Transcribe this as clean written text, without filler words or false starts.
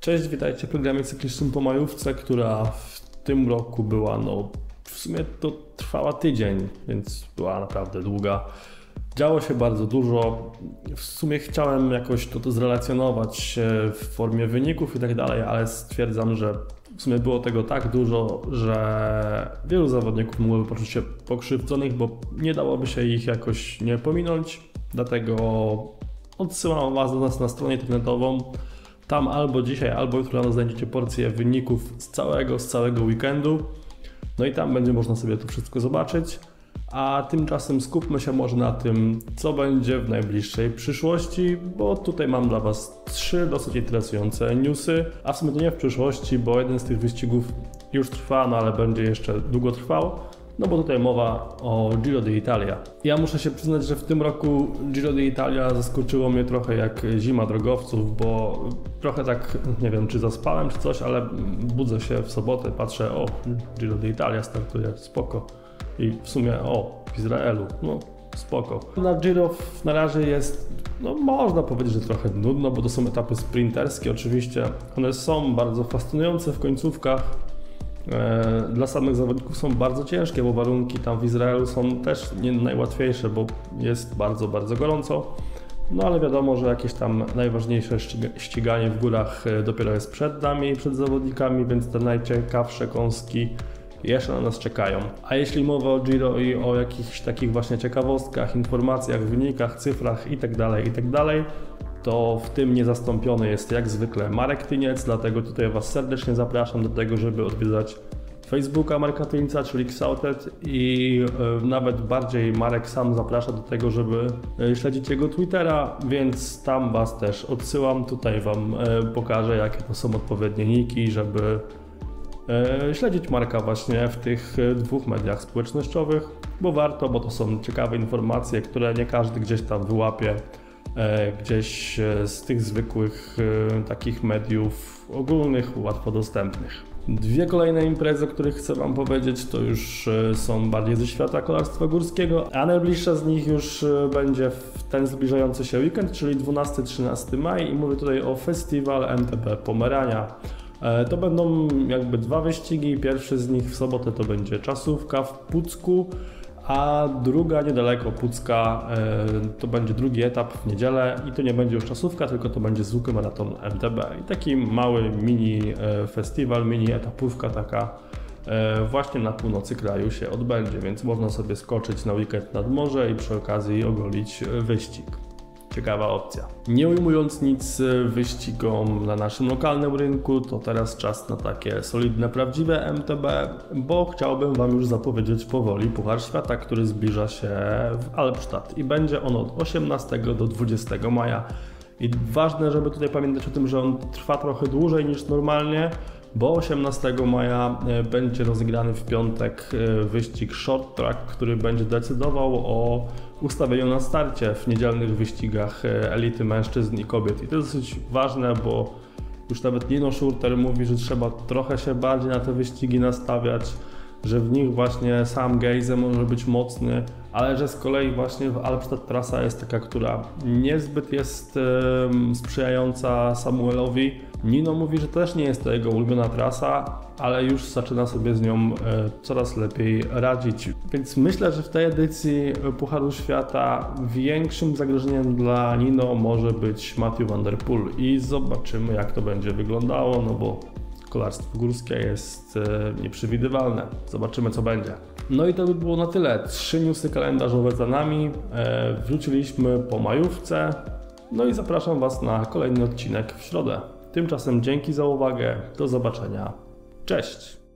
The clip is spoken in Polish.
Cześć, witajcie w programie cyklicznym po majówce, która w tym roku była, w sumie to trwała tydzień, więc była naprawdę długa. Działo się bardzo dużo. W sumie chciałem jakoś to zrelacjonować w formie wyników i tak dalej, ale stwierdzam, że w sumie było tego tak dużo, że wielu zawodników mogłoby poczuć się pokrzywdzonych, bo nie dałoby się ich jakoś nie pominąć. Dlatego odsyłam Was do nas na stronę internetową. Tam albo dzisiaj, albo jutro rano znajdziecie porcję wyników z całego weekendu. No i tam będzie można sobie to wszystko zobaczyć. A tymczasem skupmy się może na tym, co będzie w najbliższej przyszłości, bo tutaj mam dla Was 3 dosyć interesujące newsy, a w sumie to nie w przyszłości, bo jeden z tych wyścigów już trwa, ale będzie jeszcze długo trwał, bo tutaj mowa o Giro d'Italia. Ja muszę się przyznać, że w tym roku Giro d'Italia zaskoczyło mnie trochę jak zima drogowców, bo trochę tak, nie wiem czy zaspałem czy coś, ale budzę się w sobotę, patrzę, Giro d'Italia startuje, spoko. I w sumie, w Izraelu, spoko. Na Giro na razie jest, można powiedzieć, że trochę nudno, bo to są etapy sprinterskie oczywiście. One są bardzo fascynujące w końcówkach. Dla samych zawodników są bardzo ciężkie, bo warunki tam w Izraelu są też nie najłatwiejsze, bo jest bardzo, bardzo gorąco. Ale wiadomo, że jakieś tam najważniejsze ściganie w górach dopiero jest przed nami, przed zawodnikami, więc te najciekawsze kąski jeszcze na nas czekają. A jeśli mowa o Giro i o jakichś takich właśnie ciekawostkach, informacjach, wynikach, cyfrach itd., to w tym niezastąpiony jest jak zwykle Marek Tyniec, dlatego tutaj Was serdecznie zapraszam do tego, żeby odwiedzać Facebooka Marka Tyńca, czyli Xautet, i nawet bardziej Marek sam zaprasza do tego, żeby śledzić jego Twittera, więc tam Was też odsyłam. Tutaj Wam pokażę, jakie to są odpowiednie niki, żeby śledzić Marka właśnie w tych 2 mediach społecznościowych, bo warto, bo to są ciekawe informacje, które nie każdy gdzieś tam wyłapie gdzieś z tych zwykłych takich mediów ogólnych, łatwo dostępnych. 2 kolejne imprezy, o których chcę Wam powiedzieć, to już są bardziej ze świata kolarstwa górskiego, a najbliższa z nich już będzie w ten zbliżający się weekend, czyli 12-13 maj, i mówię tutaj o Festiwal MTB Pomerania. To będą jakby 2 wyścigi. Pierwszy z nich w sobotę to będzie czasówka w Pucku, a druga niedaleko Pucka to będzie drugi etap w niedzielę i to nie będzie już czasówka, tylko to będzie zwykły maraton MTB. I taki mały mini festiwal, mini etapówka taka właśnie na północy kraju się odbędzie, więc można sobie skoczyć na weekend nad morze i przy okazji ogolić wyścig. Ciekawa opcja. Nie ujmując nic wyścigom na naszym lokalnym rynku, to teraz czas na takie solidne, prawdziwe MTB, bo chciałbym Wam już zapowiedzieć powoli Puchar Świata, który zbliża się w Albstadt i będzie on od 18 do 20 maja. I ważne, żeby tutaj pamiętać o tym, że on trwa trochę dłużej niż normalnie, bo 18 maja będzie rozegrany w piątek wyścig Short Track, który będzie decydował o ustawieniu na starcie w niedzielnych wyścigach elity mężczyzn i kobiet. I to jest dosyć ważne, bo już nawet Nino Schurter mówi, że trzeba trochę się bardziej na te wyścigi nastawiać, że w nich właśnie sam Gejze może być mocny, ale że z kolei właśnie w Albstadt trasa jest taka, która niezbyt jest sprzyjająca Samuelowi. Nino mówi, że też nie jest to jego ulubiona trasa, ale już zaczyna sobie z nią coraz lepiej radzić. Więc myślę, że w tej edycji Pucharu Świata większym zagrożeniem dla Nino może być Mathieu van der Poel i zobaczymy, jak to będzie wyglądało, bo kolarstwo górskie jest nieprzewidywalne. Zobaczymy, co będzie. No i to by było na tyle. 3 newsy kalendarzowe za nami. Wróciliśmy po majówce. No i zapraszam Was na kolejny odcinek w środę. Tymczasem dzięki za uwagę. Do zobaczenia. Cześć!